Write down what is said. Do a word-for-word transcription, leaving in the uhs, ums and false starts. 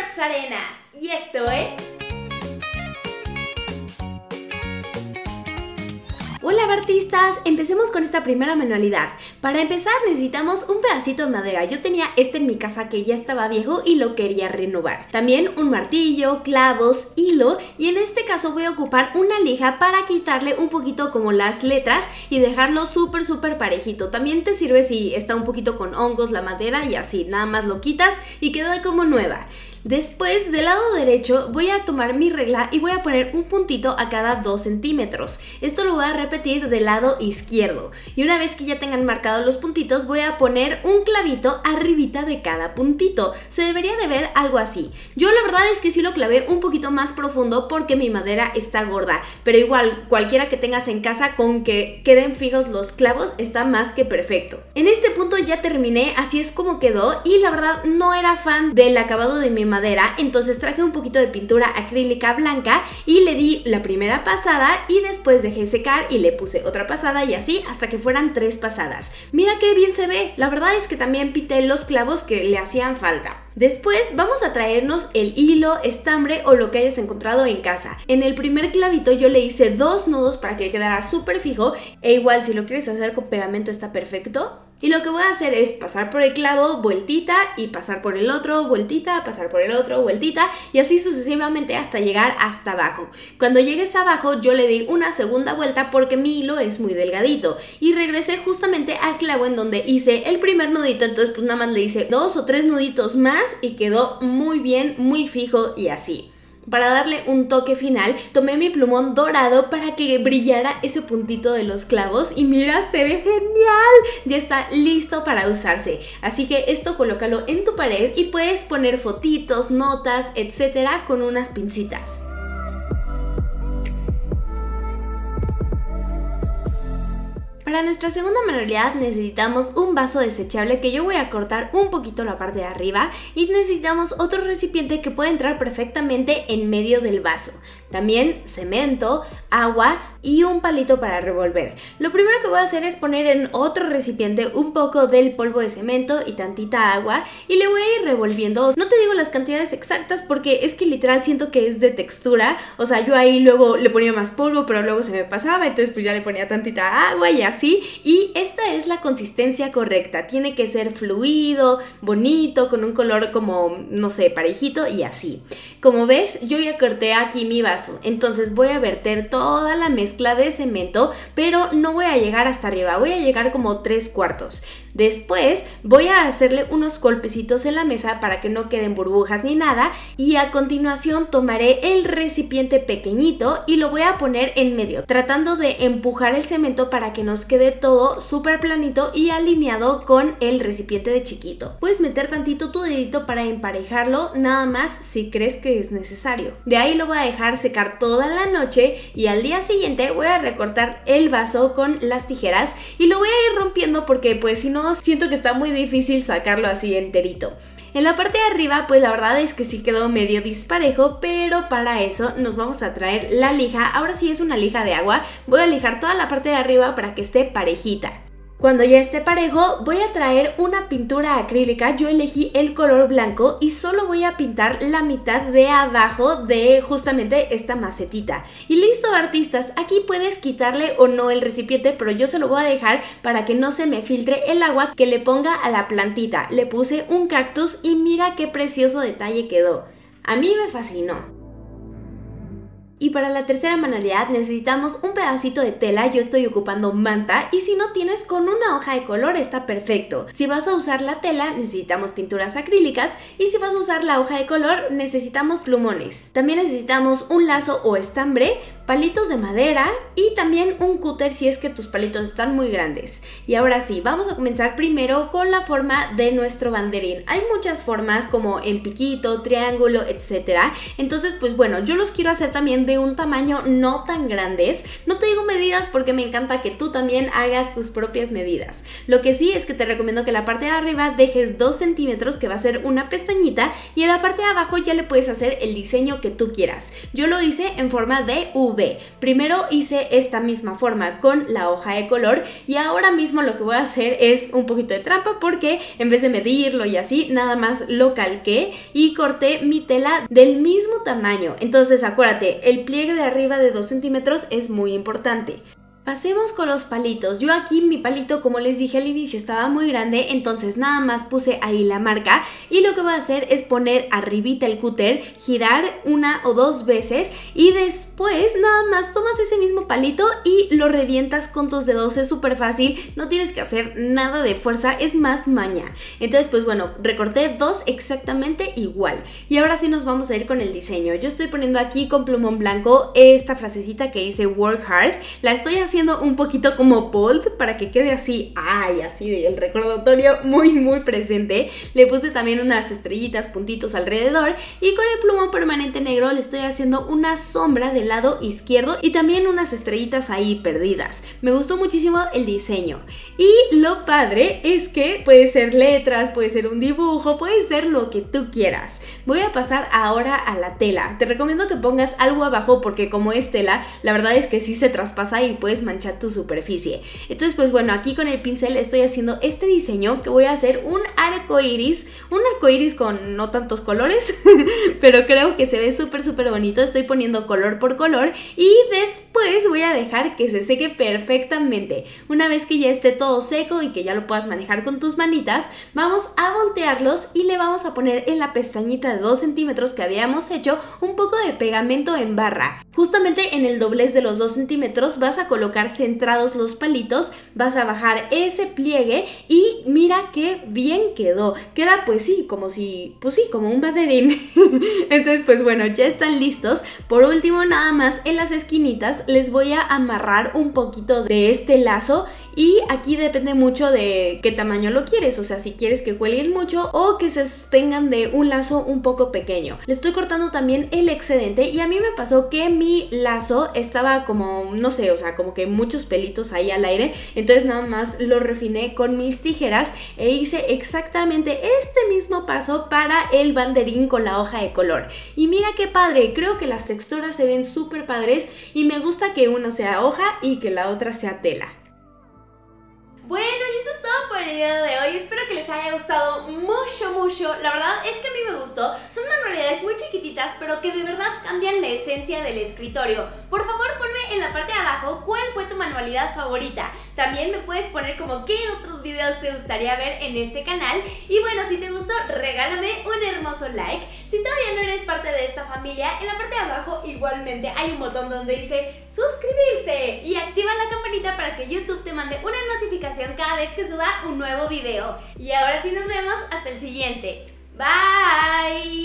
Preps Arenas y esto es... Hola artistas, empecemos con esta primera manualidad. Para empezar necesitamos un pedacito de madera. Yo tenía este en mi casa que ya estaba viejo y lo quería renovar. También un martillo, clavos, hilo y en este caso voy a ocupar una lija para quitarle un poquito como las letras y dejarlo súper súper parejito. También te sirve si está un poquito con hongos la madera y así, nada más lo quitas y queda como nueva. Después, del lado derecho, voy a tomar mi regla y voy a poner un puntito a cada dos centímetros. Esto lo voy a repetir del lado izquierdo. Y una vez que ya tengan marcados los puntitos, voy a poner un clavito arribita de cada puntito. Se debería de ver algo así. Yo la verdad es que sí lo clavé un poquito más profundo porque mi madera está gorda. Pero igual, cualquiera que tengas en casa, con que queden fijos los clavos, está más que perfecto. En este punto ya terminé, así es como quedó. Y la verdad no era fan del acabado de mi madera, entonces traje un poquito de pintura acrílica blanca y le di la primera pasada y después dejé secar y le puse otra pasada y así hasta que fueran tres pasadas. Mira qué bien se ve, la verdad es que también pinté los clavos que le hacían falta. Después vamos a traernos el hilo, estambre o lo que hayas encontrado en casa. En el primer clavito yo le hice dos nudos para que quedara súper fijo e igual si lo quieres hacer con pegamento está perfecto. Y lo que voy a hacer es pasar por el clavo, vueltita y pasar por el otro, vueltita, pasar por el otro, vueltita y así sucesivamente hasta llegar hasta abajo. Cuando llegues abajo yo le di una segunda vuelta porque mi hilo es muy delgadito y regresé justamente al clavo en donde hice el primer nudito, entonces pues nada más le hice dos o tres nuditos más y quedó muy bien, muy fijo y así. Para darle un toque final, tomé mi plumón dorado para que brillara ese puntito de los clavos y mira, se ve genial, ya está listo para usarse. Así que esto colócalo en tu pared y puedes poner fotitos, notas, etcétera con unas pincitas. Para nuestra segunda manualidad necesitamos un vaso desechable que yo voy a cortar un poquito la parte de arriba y necesitamos otro recipiente que puede entrar perfectamente en medio del vaso. También cemento, agua y un palito para revolver. Lo primero que voy a hacer es poner en otro recipiente un poco del polvo de cemento y tantita agua y le voy a ir revolviendo. No te digo las cantidades exactas porque es que literal siento que es de textura, o sea yo ahí luego le ponía más polvo pero luego se me pasaba, entonces pues ya le ponía tantita agua y así. Y esta es la consistencia correcta, tiene que ser fluido, bonito, con un color como, no sé, parejito y así. Como ves, yo ya corté aquí mi vaso, entonces voy a verter toda la mezcla de cemento, pero no voy a llegar hasta arriba, voy a llegar como tres cuartos. Después voy a hacerle unos golpecitos en la mesa para que no queden burbujas ni nada y a continuación tomaré el recipiente pequeñito y lo voy a poner en medio, tratando de empujar el cemento para que nos quede todo súper planito y alineado con el recipiente de chiquito. Puedes meter tantito tu dedito para emparejarlo, nada más si crees que es necesario. De ahí lo voy a dejar secar toda la noche y al día siguiente voy a recortar el vaso con las tijeras y lo voy a ir rompiendo porque pues si no siento que está muy difícil sacarlo así enterito. En la parte de arriba pues la verdad es que sí quedó medio disparejo, pero para eso nos vamos a traer la lija. Ahora sí es una lija de agua, voy a lijar toda la parte de arriba para que esté parejita. Cuando ya esté parejo voy a traer una pintura acrílica, yo elegí el color blanco y solo voy a pintar la mitad de abajo de justamente esta macetita. Y listo artistas, aquí puedes quitarle o no el recipiente, pero yo se lo voy a dejar para que no se me filtre el agua que le ponga a la plantita. Le puse un cactus y mira qué precioso detalle quedó. A mí me fascinó. Y para la tercera manualidad necesitamos un pedacito de tela, yo estoy ocupando manta y si no tienes con una hoja de color está perfecto. Si vas a usar la tela necesitamos pinturas acrílicas y si vas a usar la hoja de color necesitamos plumones. También necesitamos un lazo o estambre, palitos de madera y también un cúter si es que tus palitos están muy grandes. Y ahora sí, vamos a comenzar primero con la forma de nuestro banderín. Hay muchas formas como en piquito, triángulo, etcétera. Entonces pues bueno, yo los quiero hacer también de un tamaño no tan grandes. No te digo medidas porque me encanta que tú también hagas tus propias medidas. Lo que sí es que te recomiendo que la parte de arriba dejes dos centímetros, que va a ser una pestañita, y en la parte de abajo ya le puedes hacer el diseño que tú quieras. Yo lo hice en forma de V. Primero hice esta misma forma con la hoja de color y ahora mismo lo que voy a hacer es un poquito de trampa, porque en vez de medirlo y así, nada más lo calqué y corté mi tela del mismo tamaño. Entonces acuérdate, el pliegue de arriba de dos centímetros es muy importante. Pasemos con los palitos. Yo aquí mi palito, como les dije al inicio, estaba muy grande, entonces nada más puse ahí la marca y lo que voy a hacer es poner arribita el cúter, girar una o dos veces y después nada más tomas ese mismo palito y lo revientas con tus dedos. Es súper fácil, no tienes que hacer nada de fuerza, es más maña. Entonces pues bueno, recorté dos exactamente igual y ahora sí nos vamos a ir con el diseño. Yo estoy poniendo aquí con plumón blanco esta frasecita que dice work hard, la estoy haciendo haciendo un poquito como bold para que quede así, ay, así de el recordatorio muy muy presente. Le puse también unas estrellitas, puntitos alrededor y con el plumón permanente negro le estoy haciendo una sombra del lado izquierdo y también unas estrellitas ahí perdidas. Me gustó muchísimo el diseño y lo padre es que puede ser letras, puede ser un dibujo, puede ser lo que tú quieras. Voy a pasar ahora a la tela. Te recomiendo que pongas algo abajo porque como es tela, la verdad es que sí se traspasa y puedes manchar tu superficie. Entonces pues bueno, aquí con el pincel estoy haciendo este diseño que voy a hacer un arco iris, un arco iris con no tantos colores pero creo que se ve súper súper bonito. Estoy poniendo color por color y después voy a dejar que se seque perfectamente. Una vez que ya esté todo seco y que ya lo puedas manejar con tus manitas, vamos a voltearlos y le vamos a poner en la pestañita de dos centímetros que habíamos hecho un poco de pegamento en barra. Justamente en el doblez de los dos centímetros vas a colocar centrados los palitos, vas a bajar ese pliegue y mira qué bien quedó. Queda pues sí, como si, pues sí, como un banderín. Entonces pues bueno, ya están listos. Por último, nada más en las esquinitas les voy a amarrar un poquito de este lazo y aquí depende mucho de qué tamaño lo quieres, o sea, si quieres que cuelguen mucho o que se sostengan de un lazo un poco pequeño. Le estoy cortando también el excedente y a mí me pasó que mi lazo estaba como, no sé, o sea, como que muchos pelitos ahí al aire, entonces nada más lo refiné con mis tijeras e hice exactamente este mismo paso para el banderín con la hoja de color. Y mira qué padre, creo que las texturas se ven súper padres y me gusta que uno sea hoja y que la otra sea tela. Bueno, y eso es todo por el video de hoy. Espero que les haya gustado mucho, mucho. La verdad es que a mí me gustó. Son manualidades muy chiquititas, pero que de verdad cambian la esencia del escritorio. Por favor, ponme en la parte de abajo cuál fue tu manualidad favorita. También me puedes poner como qué otros videos te gustaría ver en este canal. Y bueno, si te gustó, regálame un hermoso like. Si todavía no eres parte de esta familia, en la parte de abajo igualmente hay un botón donde dice suscribirse y activa la campanita para que YouTube te mande una notificación cada vez que suba un nuevo video. Y ahora sí nos vemos hasta el siguiente. Bye.